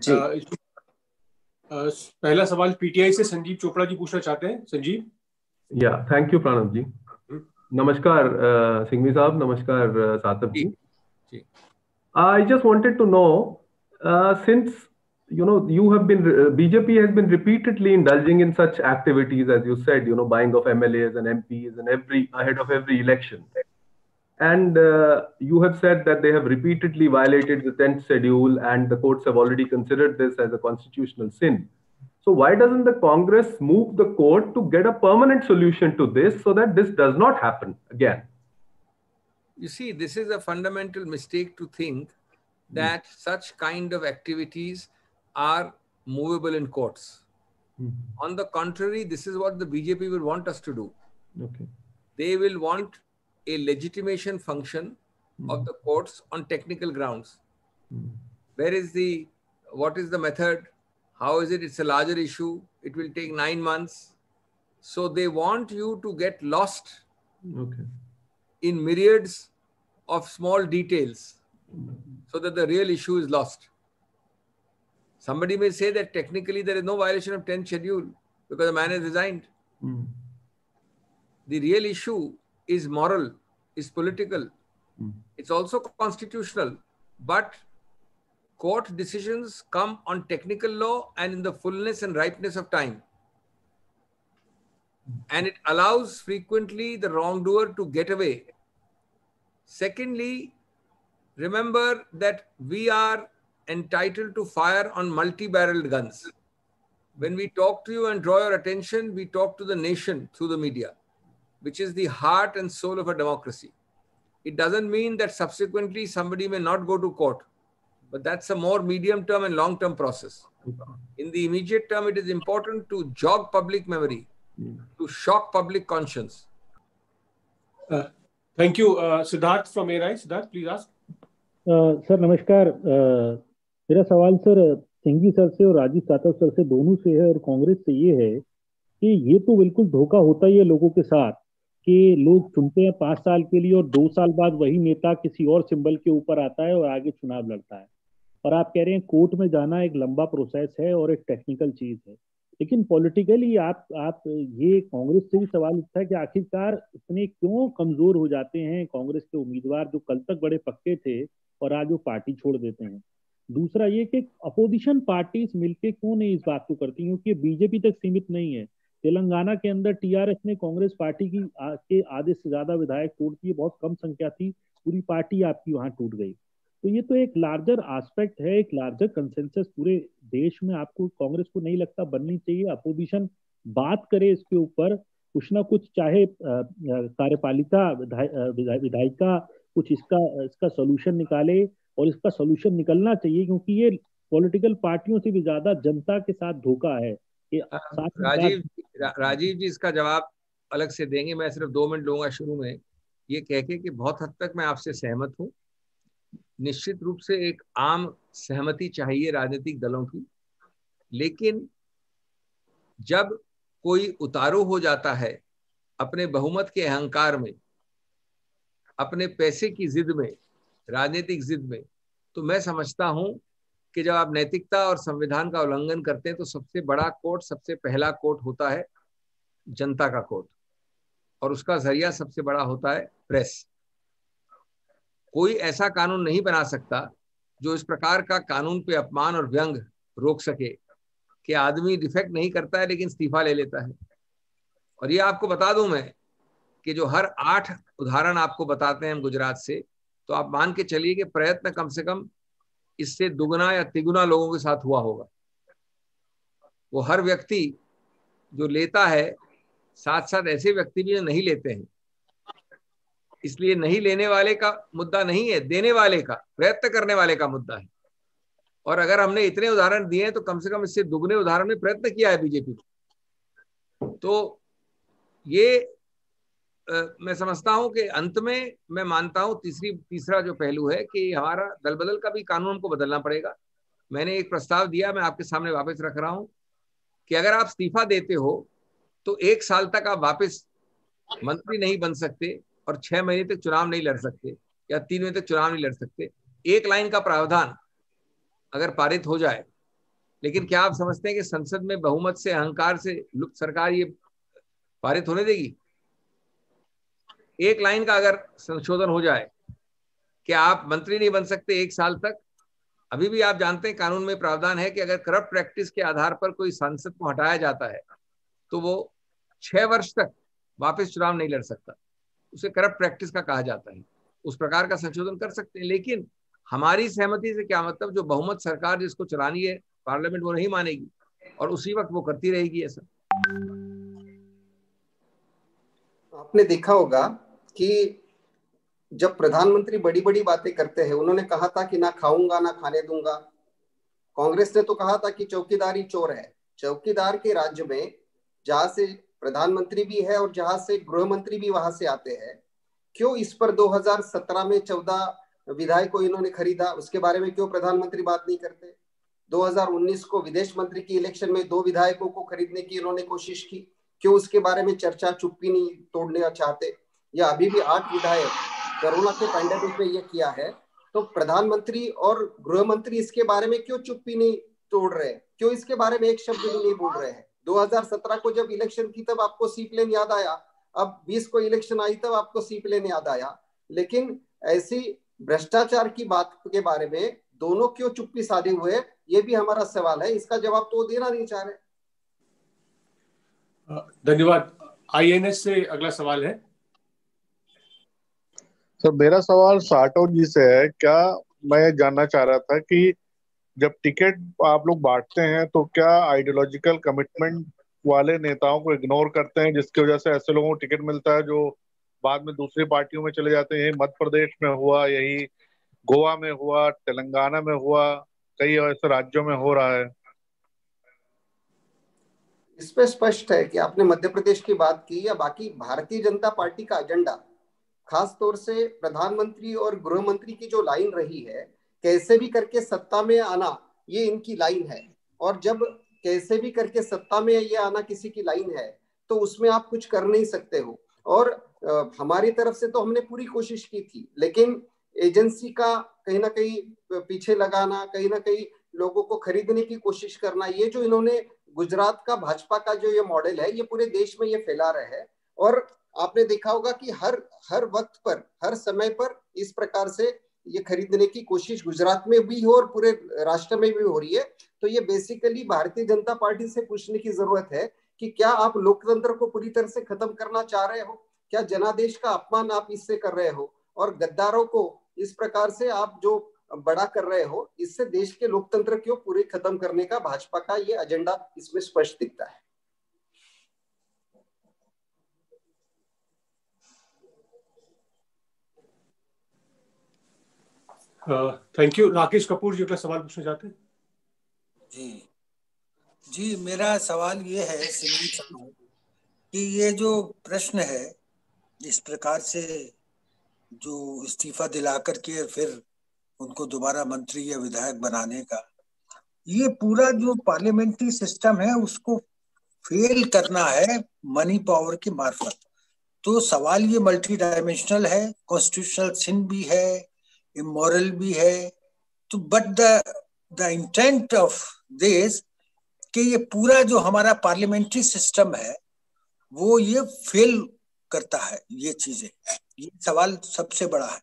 पहला सवाल पीटीआई से संजीव चोपड़ा जी पूछना चाहते हैं। संजीव। या थैंक यू प्रणव जी। नमस्कार सिंघवी साहब, नमस्कार Satav ji. I just wanted to know, since you have been BJP has been repeatedly indulging in such activities, as you said, buying of MLAs and MPs and ahead of every election, and you have said that they have repeatedly violated the 10th schedule, and the courts have already considered this as a constitutional sin. So why doesn't the Congress move the court to get a permanent solution to this so that this does not happen again? You see, this is a fundamental mistake to think that such kind of activities are movable in courts. On the contrary, this is what the BJP will want us to do. Okay. They will want a legitimation function of the courts on technical grounds. What is the method? How is it? It's a larger issue. It will take 9 months. So they want you to get lost in myriads of small details so that the real issue is lost. Somebody may say that technically there is no violation of 10th schedule because the man has resigned. The real issue is moral, is political. It's also constitutional, but court decisions come on technical law and in the fullness and ripeness of time. And it allows frequently the wrongdoer to get away. Secondly, remember that we are entitled to fire on multi-barreled guns. When we talk to you and draw your attention, we talk to the nation through the media, which is the heart and soul of a democracy. It doesn't mean that subsequently somebody may not go to court, but that's a more medium-term and long-term process. In the immediate term, it is important to jog public memory, to shock public conscience. Thank you. Siddharth from ARI. Siddharth, please ask. Sir नमस्कार। मेरा सवाल sir Singhvi sir से और Rajiv Satav sir से, दोनों से है, और कांग्रेस से ये है कि ये तो बिल्कुल धोखा होता ही है लोगों के साथ कि लोग चुनते हैं 5 साल के लिए और 2 साल बाद वही नेता किसी और सिंबल के ऊपर आता है और आगे चुनाव लड़ता है। और आप कह रहे हैं कोर्ट में जाना एक लंबा प्रोसेस है और एक टेक्निकल चीज है, लेकिन पॉलिटिकली आप ये कांग्रेस से भी सवाल उठता है कि आखिरकार इतने क्यों कमजोर हो जाते हैं कांग्रेस के उम्मीदवार जो कल तक बड़े पक्के थे और आज वो पार्टी छोड़ देते हैं। दूसरा ये कि अपोजिशन पार्टीज मिलके क्यों नहीं इस बात को करती, क्योंकि बीजेपी तक सीमित नहीं है। तेलंगाना के अंदर टीआरएस ने कांग्रेस पार्टी के आधे से ज्यादा विधायक तोड़ दिए, बहुत कम संख्या थी, पूरी पार्टी आपकी वहां टूट गई। तो ये तो एक लार्जर एस्पेक्ट है, एक लार्जर कंसेंसस पूरे देश में आपको कांग्रेस को नहीं लगता बननी चाहिए? अपोजिशन बात करे इसके ऊपर, कुछ ना कुछ, चाहे कार्यपालिका विधायिका कुछ इसका सोल्यूशन निकाले, और इसका सोल्यूशन निकलना चाहिए, क्योंकि ये पॉलिटिकल पार्टियों से भी ज्यादा जनता के साथ धोखा है। राजीव जी इसका जवाब अलग से देंगे। मैं सिर्फ 2 मिनट लूंगा शुरू में ये कह के कि बहुत हद तक मैं आपसे सहमत हूँ। निश्चित रूप से एक आम सहमति चाहिए राजनीतिक दलों की, लेकिन जब कोई उतारू हो जाता है अपने बहुमत के अहंकार में, अपने पैसे की जिद में, राजनीतिक जिद में, तो मैं समझता हूं कि जब आप नैतिकता और संविधान का उल्लंघन करते हैं तो सबसे बड़ा कोर्ट, सबसे पहला कोर्ट होता है जनता का कोर्ट, और उसका जरिया सबसे बड़ा होता है प्रेस। कोई ऐसा कानून नहीं बना सकता जो इस प्रकार का कानून पे अपमान और व्यंग रोक सके कि आदमी डिफेक्ट नहीं करता है लेकिन इस्तीफा ले लेता है। और ये आपको बता दूं मैं कि जो हर 8 उदाहरण आपको बताते हैं हम गुजरात से, तो आप मान के चलिए कि प्रयत्न कम से कम इससे दुगना या तिगुना लोगों के साथ हुआ होगा। वो हर व्यक्ति जो लेता है, साथ साथ ऐसे व्यक्ति भी नहीं लेते हैं। इसलिए नहीं लेने वाले का मुद्दा नहीं है, देने वाले का, प्रयत्न करने वाले का मुद्दा है। और अगर हमने इतने उदाहरण दिए हैं तो कम से कम इससे दुगने उदाहरण में प्रयत्न किया है बीजेपी ने। तो ये मैं समझता हूं कि अंत में मैं मानता हूं तीसरा जो पहलू है कि हमारा दल बदल का भी कानून हमको बदलना पड़ेगा। मैंने एक प्रस्ताव दिया, मैं आपके सामने वापस रख रहा हूं कि अगर आप इस्तीफा देते हो तो 1 साल तक आप वापस मंत्री नहीं बन सकते और 6 महीने तक चुनाव नहीं लड़ सकते या 3 महीने तक चुनाव नहीं लड़ सकते। एक लाइन का प्रावधान अगर पारित हो जाए, लेकिन क्या आप समझते हैं कि संसद में बहुमत से, अहंकार से लुप्त सरकार ये पारित होने देगी? एक लाइन का अगर संशोधन हो जाए कि आप मंत्री नहीं बन सकते 1 साल तक, अभी भी आप जानते हैं कानून में प्रावधान है कि अगर करप्ट प्रैक्टिस के आधार पर कोई सांसद को हटाया जाता है तो वो 6 वर्ष तक वापस चुनाव नहीं लड़ सकता। उसे करप्ट प्रैक्टिस का कहा जाता है। उस प्रकार का संशोधन कर सकते हैं, लेकिन हमारी सहमति से क्या मतलब? जो बहुमत सरकार जिसको चलानी है पार्लियामेंट वो नहीं मानेगी और उसी वक्त वो करती रहेगी ऐसा। आपने देखा होगा कि जब प्रधानमंत्री बड़ी बड़ी बातें करते हैं, उन्होंने कहा था कि ना खाऊंगा ना खाने दूंगा। कांग्रेस ने तो कहा था कि चौकीदारी चोर है। चौकीदार के राज्य में जहां से प्रधानमंत्री भी है और जहां से गृह मंत्री भी वहां से आते हैं, क्यों इस पर 2017 में 14 विधायकों इन्होंने खरीदा, उसके बारे में क्यों प्रधानमंत्री बात नहीं करते? 2019 को विदेश मंत्री की इलेक्शन में 2 विधायकों को खरीदने की इन्होंने कोशिश की, क्यों उसके बारे में चर्चा चुप्पी नहीं तोड़ना चाहते? या अभी भी 8 विधायक कोरोना के पैंडेमिक में ये किया है, तो प्रधानमंत्री और गृह मंत्री इसके बारे में क्यों चुप्पी नहीं तोड़ रहे? क्यों इसके बारे में एक शब्द भी नहीं बोल रहे हैं? 2017 को जब इलेक्शन की तब आपको सी प्लेन याद आया, अब 20 को इलेक्शन आई तब आपको सी प्लेन याद आया, लेकिन ऐसी भ्रष्टाचार की बात के बारे में दोनों क्यों चुप्पी साधे हुए? ये भी हमारा सवाल है, इसका जवाब तो देना नहीं चाह रहे। धन्यवाद। आईएनएस से अगला सवाल है। सर मेरा सवाल साटो जी से है। क्या मैं जानना चाह रहा था कि जब टिकट आप लोग बांटते हैं तो क्या आइडियोलॉजिकल कमिटमेंट वाले नेताओं को इग्नोर करते हैं, जिसकी वजह से ऐसे लोगों को टिकट मिलता है जो बाद में दूसरी पार्टियों में चले जाते हैं? यही मध्य प्रदेश में हुआ, यही गोवा में हुआ, तेलंगाना में हुआ, कई ऐसे राज्यों में हो रहा है। इस पे स्पष्ट है कि आपने मध्य प्रदेश की बात की या बाकी भारतीय जनता पार्टी का एजेंडा, खास तौर से प्रधानमंत्री और गृह मंत्री की जो लाइन रही है, कैसे भी करके सत्ता में आना, ये इनकी लाइन है। और जब कैसे भी करके सत्ता में ये आना किसी की लाइन है तो उसमें आप कुछ कर नहीं सकते हो। और हमारी तरफ से तो हमने पूरी कोशिश की थी, लेकिन एजेंसी का कहीं ना कहीं पीछे लगाना, कहीं ना कहीं लोगों को खरीदने की कोशिश करना, ये जो इन्होंने गुजरात का भाजपा का जो ये मॉडल है, ये पूरे देश में ये फैला रहे हैं। और आपने देखा होगा कि हर वक्त पर, हर समय पर इस प्रकार से ये खरीदने की कोशिश गुजरात में भी हो और पूरे राष्ट्र में भी हो रही है। तो ये बेसिकली भारतीय जनता पार्टी से पूछने की जरूरत है कि क्या आप लोकतंत्र को पूरी तरह से खत्म करना चाह रहे हो? क्या जनादेश का अपमान आप इससे कर रहे हो? और गद्दारों को इस प्रकार से आप जो बड़ा कर रहे हो, इससे देश के लोकतंत्र को पूरे खत्म करने का भाजपा का ये एजेंडा इसमें स्पष्ट दिखता है। Thank you. राकेश कपूर जी अपना सवाल पूछना चाहते हैं? जी जी, मेरा सवाल ये है सिंघी साहब कि ये जो प्रश्न है इस प्रकार से जो इस्तीफा दिला करके फिर उनको दोबारा मंत्री या विधायक बनाने का, ये पूरा जो पार्लियामेंट्री सिस्टम है उसको फेल करना है मनी पावर के मार्फत। तो सवाल ये मल्टी डायमेंशनल है, कॉन्स्टिट्यूशनल सिन भी है, इमोरल भी है। तो but the intent of this कि ये पूरा जो हमारा पार्लियामेंट्री सिस्टम है वो ये फेल करता है, ये चीजें, ये सवाल सबसे बड़ा है।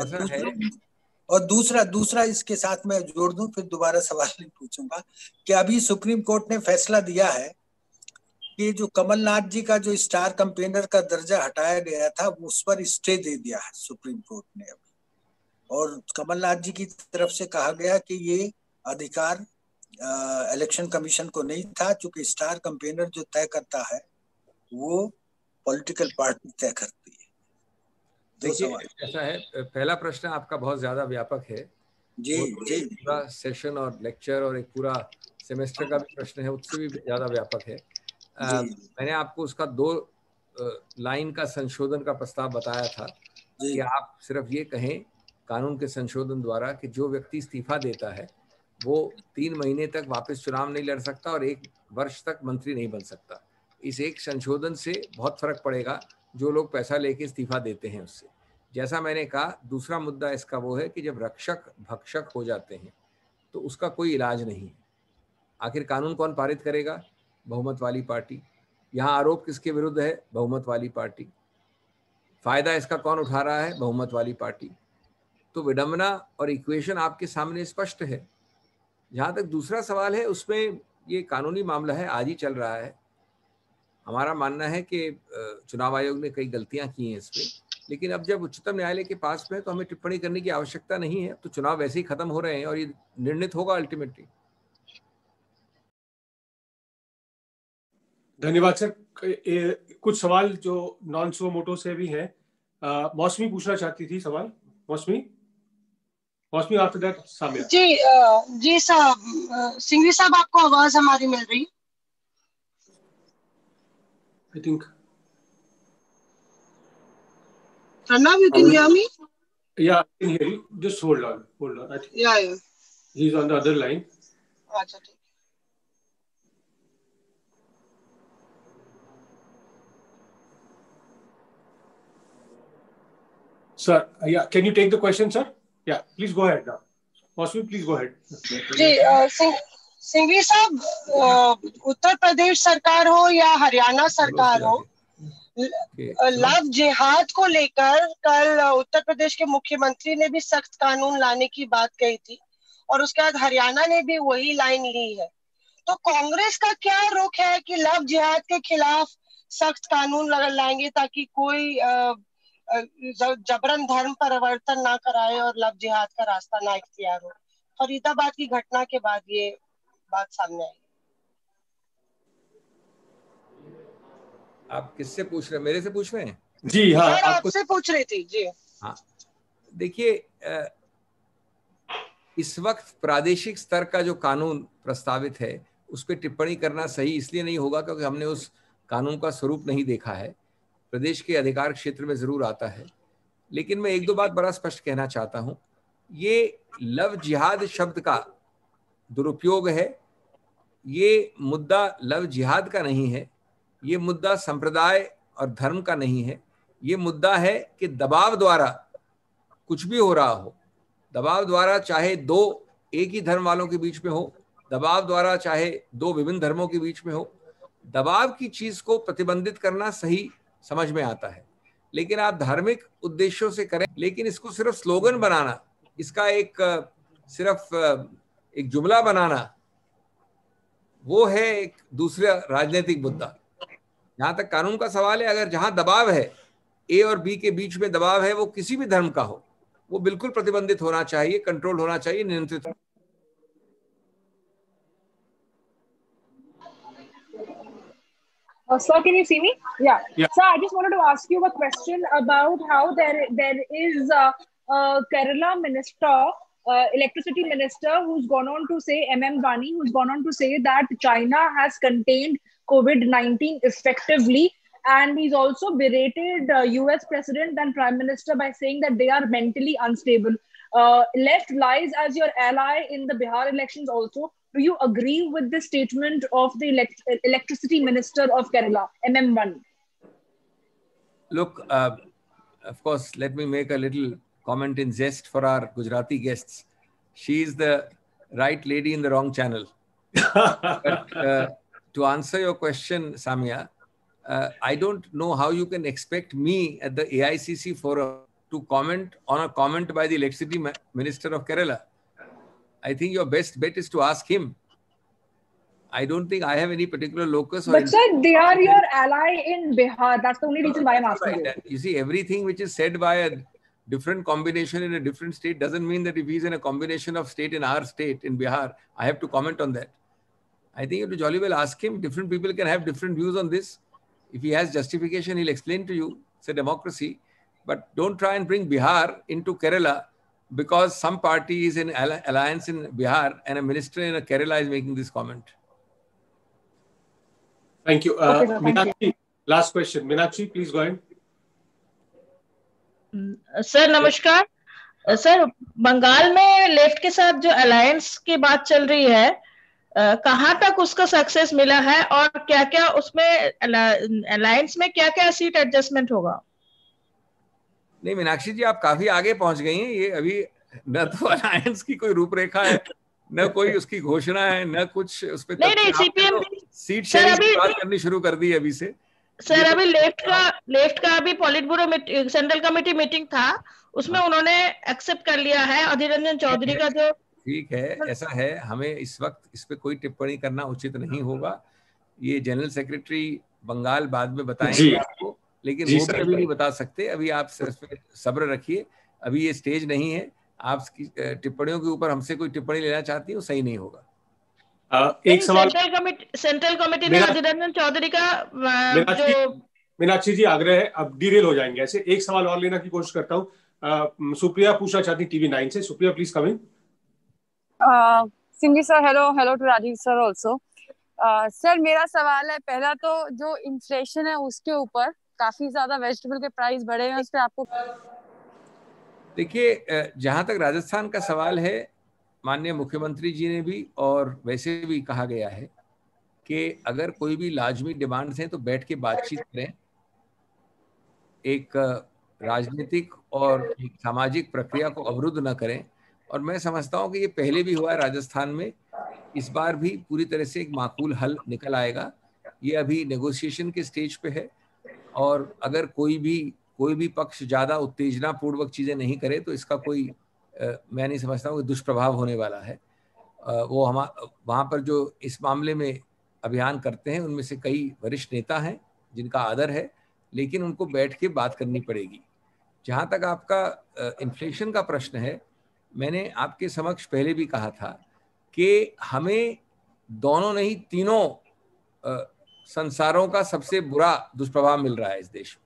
और दूसरा इसके साथ मैं जोड़ दूं, फिर दोबारा सवाल नहीं पूछूंगा, कि अभी सुप्रीम कोर्ट ने फैसला दिया है कि जो कमलनाथ जी का जो स्टार कैंपेनर का दर्जा हटाया गया था उस पर स्टे दे दिया है सुप्रीम कोर्ट ने अभी। और कमलनाथ जी की तरफ से कहा गया कि ये अधिकार इलेक्शन कमीशन को नहीं था, क्योंकि स्टार कैंपेनर जो तय करता है वो पॉलिटिकल पार्टी तय करती है। देखिए ऐसा है, पहला प्रश्न आपका बहुत ज्यादा व्यापक है जी जी, पूरा सेशन और लेक्चर और एक पूरा सेमेस्टर का भी प्रश्न है, उससे भी ज्यादा व्यापक है। मैंने आपको उसका 2 लाइन का संशोधन का प्रस्ताव बताया था कि आप सिर्फ ये कहें कानून के संशोधन द्वारा कि जो व्यक्ति इस्तीफा देता है वो 3 महीने तक वापस चुनाव नहीं लड़ सकता और 1 वर्ष तक मंत्री नहीं बन सकता। इस एक संशोधन से बहुत फर्क पड़ेगा जो लोग पैसा लेके इस्तीफा देते हैं उससे। जैसा मैंने कहा, दूसरा मुद्दा इसका वो है कि जब रक्षक भक्षक हो जाते हैं तो उसका कोई इलाज नहीं है। आखिर कानून कौन पारित करेगा? बहुमत वाली पार्टी। यहाँ आरोप किसके विरुद्ध है? बहुमत वाली पार्टी। फायदा इसका कौन उठा रहा है? बहुमत वाली पार्टी। तो विडंबना और इक्वेशन आपके सामने स्पष्ट है। जहाँ तक दूसरा सवाल है, उसमें ये कानूनी मामला है, आज ही चल रहा है। हमारा मानना है कि चुनाव आयोग ने कई गलतियां की हैं इसमें, लेकिन अब जब उच्चतम न्यायालय के पास में तो हमें टिप्पणी करने की आवश्यकता नहीं है। तो चुनाव वैसे ही खत्म हो रहे हैं और ये निर्णित होगा अल्टीमेटली। धन्यवाद सर। कुछ सवाल जो नॉन सो मोटो से भी हैं। मौसमी पूछना चाहती थी सवाल। मौसमी आफ्टर दैट साम्या। जी साहब, सिंघवी साहब आपको आवाज हमारी मिल रही? I think. Pranav, you can hear me? Yeah, I can hear you. Just hold on. I think yeah. He's on the other line. अच्छा ठीक। Sir, yeah, can you take the question, sir? Yeah, please go ahead now. Mosmi, please go ahead. जी सिंघवी साहब, उत्तर प्रदेश सरकार हो या हरियाणा सरकार हो, love जिहाद को लेकर कल उत्तर प्रदेश के मुख्यमंत्री ने भी सख्त कानून लाने की बात कही थी और उसके बाद हरियाणा ने भी वही लाइन ली है। तो कांग्रेस का क्या रुख है कि लव जिहाद के खिलाफ सख्त कानून लाएंगे ताकि कोई जबरन धर्म परिवर्तन ना कराए और लव जिहाद का रास्ता ना इख्तियार हो? फरीदाबाद की घटना के बाद ये बात सामने आई। आप किससे पूछ रहे हैं? मेरे से पूछ रहे हैं? जी हाँ, आपसे पूछ रही थी जी। हाँ, देखिए इस वक्त प्रादेशिक स्तर का जो कानून प्रस्तावित है उस पर टिप्पणी करना सही इसलिए नहीं होगा क्योंकि हमने उस कानून का स्वरूप नहीं देखा है। प्रदेश के अधिकार क्षेत्र में जरूर आता है, लेकिन मैं 1-2 बात बड़ा स्पष्ट कहना चाहता हूं। ये लव जिहाद शब्द का दुरुपयोग है। ये मुद्दा लव जिहाद का नहीं है, ये मुद्दा संप्रदाय और धर्म का नहीं है। ये मुद्दा है कि दबाव द्वारा कुछ भी हो रहा हो, दबाव द्वारा चाहे 2 एक ही धर्म वालों के बीच में हो, दबाव द्वारा चाहे 2 विभिन्न धर्मों के बीच में हो, दबाव की चीज को प्रतिबंधित करना सही समझ में आता है। लेकिन आप धार्मिक उद्देश्यों से करें, लेकिन इसको सिर्फ स्लोगन बनाना, इसका एक सिर्फ एक जुमला बनाना, वो है एक दूसरा राजनीतिक मुद्दा। जहां तक कानून का सवाल है, अगर जहां दबाव है, ए और बी के बीच में दबाव है, वो किसी भी धर्म का हो, वो बिल्कुल प्रतिबंधित होना चाहिए, कंट्रोल होना चाहिए, नियंत्रित। Sir, can you see me? Yeah. Sir, I just wanted to ask you a question about how there is a Kerala minister electricity minister who's gone on to say, MM Vani, who's gone on to say that China has contained COVID-19 effectively. And he's also berated US President and Prime Minister by saying that they are mentally unstable. Left lies as your ally in the Bihar elections also. Do you agree with this statement of the electricity minister of Kerala, MM Vani? Look, of course, let me make a little comment in jest for our Gujarati guests. She is the right lady in the wrong channel. But to answer your question, Samia, I don't know how you can expect me at the AICC forum to comment on a comment by the electricity minister of Kerala. I think your best bet is to ask him. I don't think I have any particular locus. But sir, they are your ally in Bihar. That's the only reason why I'm asking you. You see, everything which is said by a different combination in a different state doesn't mean that if he's in a combination of state in our state, in Bihar, I have to comment on that. I think you have to jolly well ask him. Different people can have different views on this. If he has justification, he'll explain to you. It's a democracy. But don't try and bring Bihar into Kerala because some party is in alliance in Bihar and a minister in Kerala is making this comment. Thank you. Okay, sir, thank Meenakshi, last question. Meenakshi, please go ahead. Sir नमस्कार. Sir Bengal में left के साथ जो alliance की बात चल रही है, कहाँ तक उसका सक्सेस मिला है और क्या क्या उसमें अलायंस में क्या क्या सीट एडजस्टमेंट होगा? नहीं मीनाक्षी जी, आप काफी आगे पहुंच गई हैं. ये अभी न तो अलायंस की कोई रूपरेखा है, न कोई उसकी घोषणा है, न कुछ उस पे नहीं सीपीएम सीट शेयरिंग की बात करनी शुरू कर दी अभी से. सर अभी लेफ्ट का अभी politburo central committee meeting था, उसमें उन्होंने एक्सेप्ट कर लिया है अधीर रंजन चौधरी का जो. ठीक है, ऐसा है. हमें इस वक्त इस पे कोई टिप्पणी करना उचित नहीं होगा. ये जनरल सेक्रेटरी बंगाल बाद में बताएंगे आपको, लेकिन वो भी अभी नहीं बता सकते. अभी आप सब्र रखिए, अभी ये स्टेज नहीं है. आप टिप्पणियों के ऊपर हमसे कोई टिप्पणी लेना चाहती हो, सही नहीं होगा. एक सवाल सेंट्रल कमेटी ने अधीर रंजन चौधरी का जो. मीनाक्षी जी आग्रह है, अब डीरेल हो जाएंगे ऐसे. एक सवाल और लेना की कोशिश करता हूँ. सुप्रिया पूछना चाहती टीवी 9 से. Supriya please come in. Singhvi sir hello to Rajiv sir also. Sir मेरा सवाल है, पहला तो जो इन्फ्लेशन है उसके ऊपर काफी ज्यादा वेजिटेबल के प्राइस बढ़े हैं, उस पर आपको. देखिए, जहां तक राजस्थान का सवाल है, माननीय मुख्यमंत्री जी ने भी और वैसे भी कहा गया है कि अगर कोई भी लाजमी डिमांड्स हैं तो बैठ के बातचीत करें. एक राजनीतिक और एक सामाजिक प्रक्रिया को अवरुद्ध न करें. और मैं समझता हूं कि ये पहले भी हुआ है राजस्थान में, इस बार भी पूरी तरह से एक माकूल हल निकल आएगा. ये अभी नेगोशिएशन के स्टेज पे है और अगर कोई भी पक्ष ज़्यादा उत्तेजना पूर्वक चीज़ें नहीं करे तो इसका कोई मैं नहीं समझता हूँ कि दुष्प्रभाव होने वाला है. वो वहाँ पर जो इस मामले में अभियान करते हैं उनमें से कई वरिष्ठ नेता हैं जिनका आदर है, लेकिन उनको बैठ के बात करनी पड़ेगी. जहाँ तक आपका इन्फ्लेशन का प्रश्न है, मैंने आपके समक्ष पहले भी कहा था कि हमें दोनों नहीं तीनों संसारों का सबसे बुरा दुष्प्रभाव मिल रहा है इस देश में.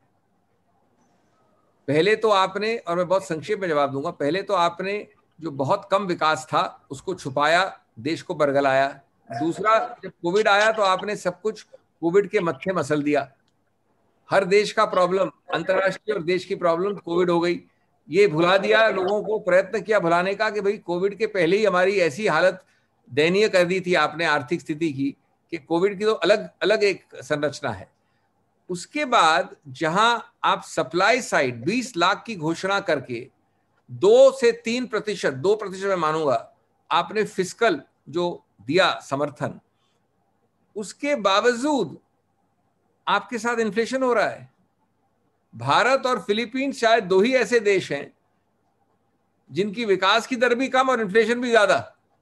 पहले तो आपने, और मैं बहुत संक्षेप में जवाब दूंगा, पहले तो आपने जो बहुत कम विकास था उसको छुपाया, देश को बरगलाया. दूसरा, जब कोविड आया तो आपने सब कुछ कोविड के मत्थे मसल दिया. हर देश का प्रॉब्लम, अंतर्राष्ट्रीय और देश की प्रॉब्लम कोविड हो गई. ये भुला दिया लोगों को, प्रयत्न किया भुलाने का कि भाई कोविड के पहले ही हमारी ऐसी हालत दयनीय कर दी थी आपने आर्थिक स्थिति की कि कोविड की तो अलग अलग एक संरचना है. उसके बाद जहां आप सप्लाई साइड 20 लाख की घोषणा करके 2 से 3%, 2% मैं मानूंगा, आपने फिस्कल जो दिया समर्थन, उसके बावजूद आपके साथ इन्फ्लेशन हो रहा है. भारत और फिलीपींस शायद 2 ही ऐसे देश हैं जिनकी विकास की दर भी कम और इन्फ्लेशन भी ज्यादा.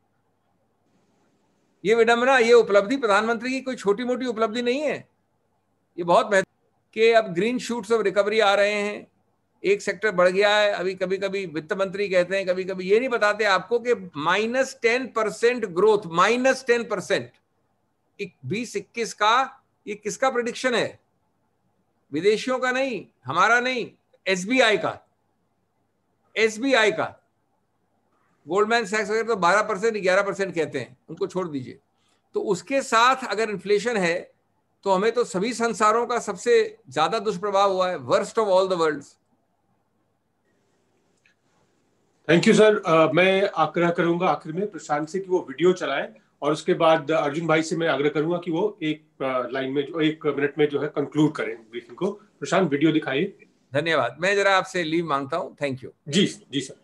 ये विडंबना, ये उपलब्धि प्रधानमंत्री की कोई छोटी मोटी उपलब्धि नहीं है. ये बहुत महत्व कि अब ग्रीन शूट्स ऑफ रिकवरी आ रहे हैं. एक सेक्टर बढ़ गया है. अभी कभी कभी वित्त मंत्री कहते हैं, कभी कभी ये नहीं बताते आपको कि -10% ग्रोथ, -10% 2021 का. ये किसका प्रेडिक्शन है? विदेशियों का नहीं, हमारा नहीं, एसबीआई का. गोल्डमैन सैक्स वगैरह तो 12% 11% कहते हैं, उनको छोड़ दीजिए। तो उसके साथ अगर इन्फ्लेशन है तो हमें तो सभी संसारों का सबसे ज्यादा दुष्प्रभाव हुआ है, worst of all the worlds. Thank you sir. मैं आग्रह करूंगा आखिर में प्रशांत से कि वो वीडियो चलाएं, और उसके बाद अर्जुन भाई से मैं आग्रह करूंगा कि वो एक लाइन में, जो 1 मिनट में जो है कंक्लूड करें ब्रीफिंग को। प्रशांत, वीडियो दिखाइए। धन्यवाद। मैं जरा आपसे लीव मांगता हूं। Thank you. जी जी सर।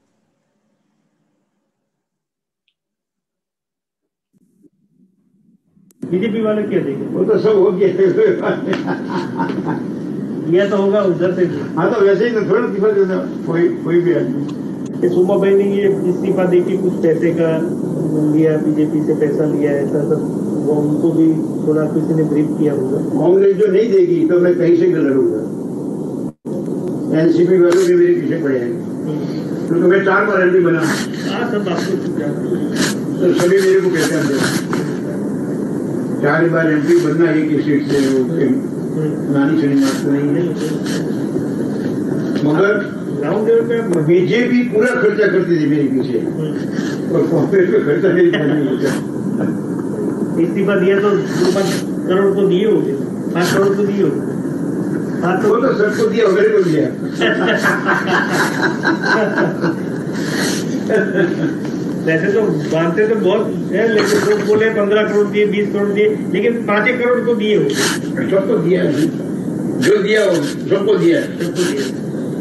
बीजेपी वाले क्या देंगे? वो तो सब हो गया दिया तो होगा उधर से। हाँ, तो वैसे ही तो थोड़ा कोई भी आदमी। सोमा भाई ने ये इस्तीफा दे के कुछ पैसे का लिया, बीजेपी से पैसा लिया, ऐसा सब वो उनको भी थोड़ा किसी ने ब्रीफ किया होगा। कांग्रेस जो नहीं देगी तो मैं कहीं से लड़ूंगा। एनसीपी वालों भी मेरे पीछे पड़े हैं, क्योंकि मैं 4 बार एमपी बना। हाँ, सब आपको तो सभी मेरे को कहते हैं 4 बार एमपी बनना एक ही सीट से नानी सुनी बात नहीं है। मगर बीजेपी पूरा खर्चा करती थी मेरे पीछे, और कांग्रेस का खर्चा नहीं होता। इस्तीफा दिया तो 5 करोड़ तो दिए होंगे, 5 करोड़ तो दिए होंगे। वो तो सबको दिया, मेरे को दिया। वैसे तो बांधते तो बहुत है, लेकिन लोग बोले 15 करोड़ दिए, 20 करोड़ दिए, लेकिन 5 करोड़ तो दिए होंगे। सबको दिया, जो दिया हो सबको दिया, सबको दिया।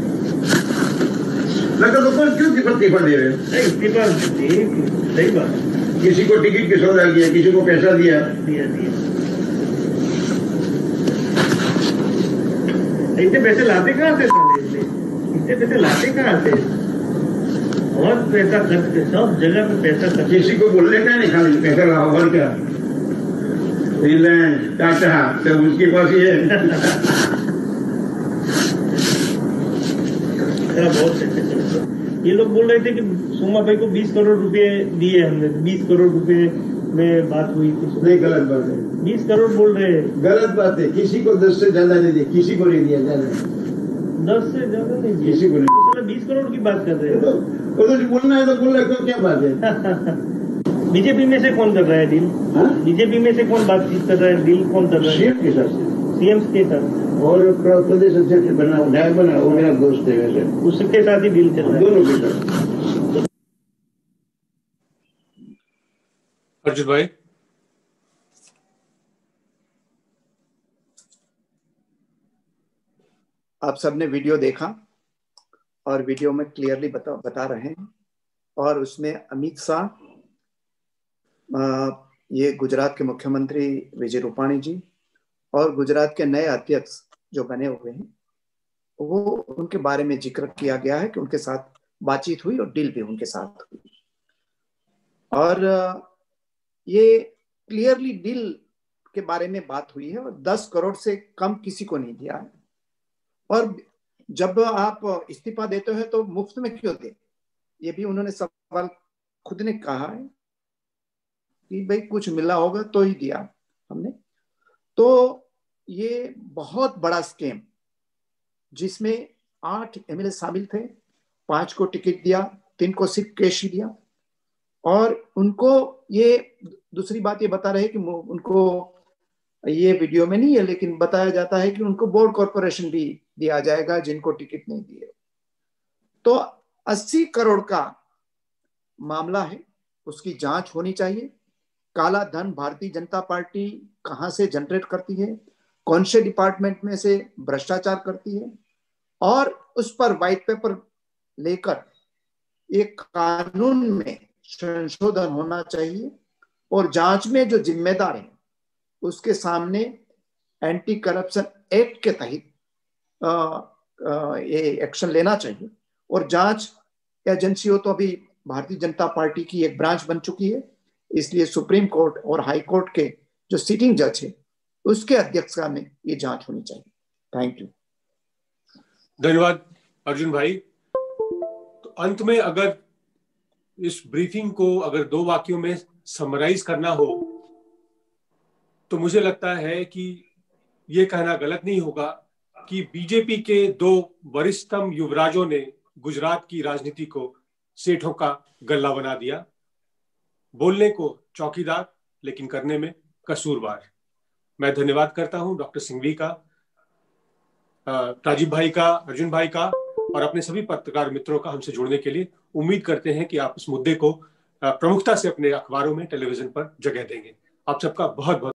तो क्यों इस्तीफा दे रहे हैं? इस्तीफा सही बात। किसी को टिकट की सौदा किया, किसी को पैसा दिया। इतने पैसे लाते कहाँ से? इतने पैसे लाते कहाँ से? और पैसा खर्च, सब जगह पे पैसा खर्च। किसी को बोलने का नहीं, खाली पैसा लगाओ। और क्या रिलायंस, टाटा, तो उसके पास ही है। बहुत पैसे। ये लोग बोल रहे थे कि सोमा भाई को 20 करोड़ रुपए दिए हमने, 20 करोड़ रुपए में बात हुई थी। नहीं, गलत बात है। 20 करोड़ बोल रहे हैं। गलत बात है। किसी को 10 से ज्यादा नहीं दिया, किसी को नहीं दिया ज्यादा। 10 से ज्यादा नहीं दिया, किसी को नहीं। तो 20 करोड़ की बात कर रहे हैं। तो बोलना है तो बोल रहे हो, क्या बात है? बीजेपी में से कौन कर रहा है डील? बीजेपी में से कौन बातचीत कर रहा है? डील कौन कर रहा है? सीएम के साथ, सीएम के साथ। और प्रदेश अध्यक्ष बना वो मेरा दोस्त है, वैसे उसके साथ ही डील चल रहा है, दोनों के साथ। अर्जुन भाई, आप सबने वीडियो देखा, और वीडियो में क्लियरली बता रहे हैं। और उसमें अमित शाह, ये गुजरात के मुख्यमंत्री विजय रूपाणी जी, और गुजरात के नए अध्यक्ष जो बने हुए हैं, वो उनके बारे में जिक्र किया गया है कि उनके साथ बातचीत हुई और डील भी उनके साथ हुई। और ये क्लियरली डील के बारे में बात हुई है, और 10 करोड़ से कम किसी को नहीं दिया है। और जब आप इस्तीफा देते हो तो मुफ्त में क्यों दे? ये भी उन्होंने सवाल खुद ने कहा है कि भाई कुछ मिला होगा तो ही दिया हमने। तो ये बहुत बड़ा स्कैम, जिसमें 8 एमएलए शामिल थे, 5 को टिकट दिया, 3 को सिर्फ कैश ही दिया। और उनको ये दूसरी बात ये बता रहे कि उनको, ये वीडियो में नहीं है लेकिन बताया जाता है कि उनको बोर्ड कॉर्पोरेशन भी दिया जाएगा जिनको टिकट नहीं दिए। तो 80 करोड़ का मामला है, उसकी जांच होनी चाहिए। काला धन भारतीय जनता पार्टी कहां से जनरेट करती है, कौन से डिपार्टमेंट में से भ्रष्टाचार करती है, और उस पर व्हाइट पेपर लेकर एक कानून में संशोधन होना चाहिए। और जांच में जो जिम्मेदार है उसके सामने एंटी करप्शन एक्ट के तहत ये एक्शन लेना चाहिए। और जांच एजेंसी हो तो अभी भारतीय जनता पार्टी की एक ब्रांच बन चुकी है, इसलिए सुप्रीम कोर्ट और हाई कोर्ट के जो सिटिंग जज है उसके अध्यक्षता में ये जांच होनी चाहिए। Thank you. धन्यवाद अर्जुन भाई। तो अंत में अगर इस ब्रीफिंग को अगर 2 वाक्यों में समराइज करना हो तो मुझे लगता है कि ये कहना गलत नहीं होगा कि बीजेपी के 2 वरिष्ठतम युवराजों ने गुजरात की राजनीति को सेठों का गल्ला बना दिया। बोलने को चौकीदार लेकिन करने में कसूरवार। मैं धन्यवाद करता हूं डॉक्टर सिंघवी का, राजीव भाई का, अर्जुन भाई का और अपने सभी पत्रकार मित्रों का हमसे जुड़ने के लिए। उम्मीद करते हैं कि आप इस मुद्दे को प्रमुखता से अपने अखबारों में, टेलीविजन पर जगह देंगे। आप सबका बहुत बहुत